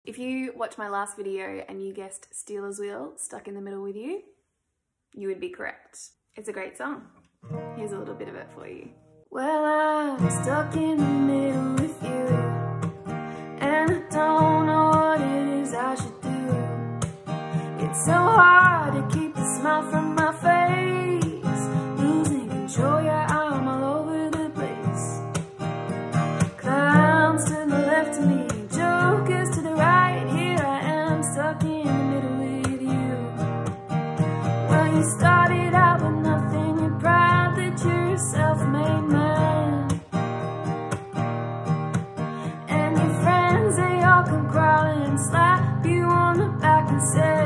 If you watched my last video and you guessed Stealers Wheel, Stuck in the Middle with You, you would be correct. It's a great song. Here's a little bit of it for you. Well, I'm stuck in the middle with you, and I don't know what it is I should do. It's so hard to keep the smile from my face, losing control, yeah, I'm all over the place. Clowns to the left of me, jokers to the right, here I am stuck in the middle with you. Well, you started out with nothing, you're proud that you're a self-made man, and your friends, they all come crawling, slap you on the back and say,